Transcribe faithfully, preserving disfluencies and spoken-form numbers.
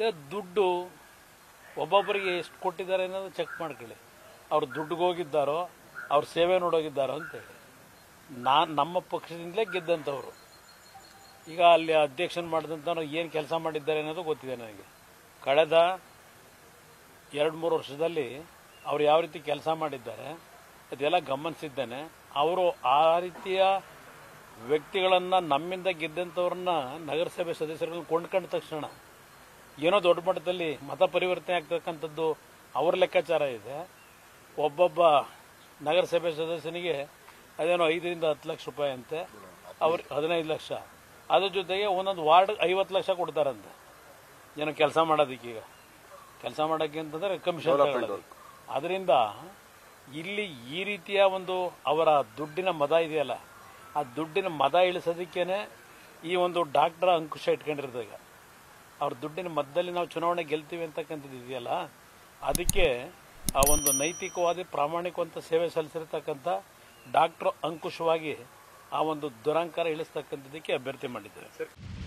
ದುಡ್ಡು ಒಬ್ಬೊಬ್ಬರಿಗೆ ಎಷ್ಟು ಕೊಟ್ಟಿದ್ದಾರೆ ಅನ್ನೋದು ಚೆಕ್ ಮಾಡ್ಕೊಳ್ಳಿ. ಅವ್ರು ದುಡ್ಡಿಗೆ ಹೋಗಿದ್ದಾರೋ ಅವ್ರ ಸೇವೆ ನೋಡೋಗಿದ್ದಾರೋ ಅಂತೇಳಿ. ನಾನು ನಮ್ಮ ಪಕ್ಷದಿಂದಲೇ ಗೆದ್ದಂಥವ್ರು. ಈಗ ಅಲ್ಲಿ ಅಧ್ಯಕ್ಷನ್ ಮಾಡಿದಂಥವ್ರು ಏನು ಕೆಲಸ ಮಾಡಿದ್ದಾರೆ ಅನ್ನೋದು ಗೊತ್ತಿದೆ ನನಗೆ. ಕಳೆದ ಎರಡು ಮೂರು ವರ್ಷದಲ್ಲಿ ಅವ್ರು ಯಾವ ರೀತಿ ಕೆಲಸ ಮಾಡಿದ್ದಾರೆ ಅದೆಲ್ಲ ಗಮನಿಸಿದ್ದೇನೆ. ಅವರು ಆ ರೀತಿಯ ವ್ಯಕ್ತಿಗಳನ್ನು ನಮ್ಮಿಂದ ಗೆದ್ದಂಥವ್ರನ್ನ ನಗರಸಭೆ ಸದಸ್ಯರುಗಳನ್ನ ಕೊಂಡ್ಕೊಂಡ ತಕ್ಷಣ ಏನೋ ದೊಡ್ಡ ಮಟ್ಟದಲ್ಲಿ ಮತ ಪರಿವರ್ತನೆ ಆಗ್ತಕ್ಕಂಥದ್ದು ಅವ್ರ ಲೆಕ್ಕಾಚಾರ ಇದೆ. ಒಬ್ಬೊಬ್ಬ ನಗರಸಭೆ ಸದಸ್ಯನಿಗೆ ಅದೇನೋ ಐದರಿಂದ ಹತ್ತು ಲಕ್ಷ ರೂಪಾಯಿ ಅಂತೆ, ಅವ್ರಿಗೆ ಹದಿನೈದು ಲಕ್ಷ. ಅದ್ರ ಜೊತೆಗೆ ಒಂದೊಂದು ವಾರ್ಡ್ ಐವತ್ತು ಲಕ್ಷ ಕೊಡ್ತಾರಂತೆ ಏನೋ ಕೆಲಸ ಮಾಡೋದಕ್ಕೀಗ ಕೆಲಸ ಮಾಡೋಕ್ಕೆ ಅಂತಂದರೆ ಕಮಿಷನ್ ತಗೊಳ್ಳೋದು. ಅದರಿಂದ ಇಲ್ಲಿ ಈ ರೀತಿಯ ಒಂದು ಅವರ ದುಡ್ಡಿನ ಮದ ಇದೆಯಲ್ಲ, ಆ ದುಡ್ಡಿನ ಮದ ಇಳಿಸೋದಕ್ಕೇನೆ ಈ ಒಂದು ಡಾಕ್ಟರ್ ಅಂಕುಶ ಇಟ್ಕೊಂಡಿರೋದಾಗ ಅವ್ರ ದುಡ್ಡಿನ ಮಧ್ಯದಲ್ಲಿ ನಾವು ಚುನಾವಣೆ ಗೆಲ್ತೀವಿ ಅಂತಕ್ಕಂಥದ್ದು ಇದೆಯಲ್ಲ, ಅದಕ್ಕೆ ಆ ಒಂದು ನೈತಿಕವಾದ ಪ್ರಾಮಾಣಿಕವಂತ ಸೇವೆ ಸಲ್ಲಿಸಿರ್ತಕ್ಕಂಥ ಡಾಕ್ಟರ್ ಅಂಕುಶವಾಗಿ ಆ ಒಂದು ದುರಂಕಾರ ಇಳಿಸ್ತಕ್ಕಂಥದ್ದಕ್ಕೆ ಅಭ್ಯರ್ಥಿ ಮಾಡಿದ್ದಾರೆ.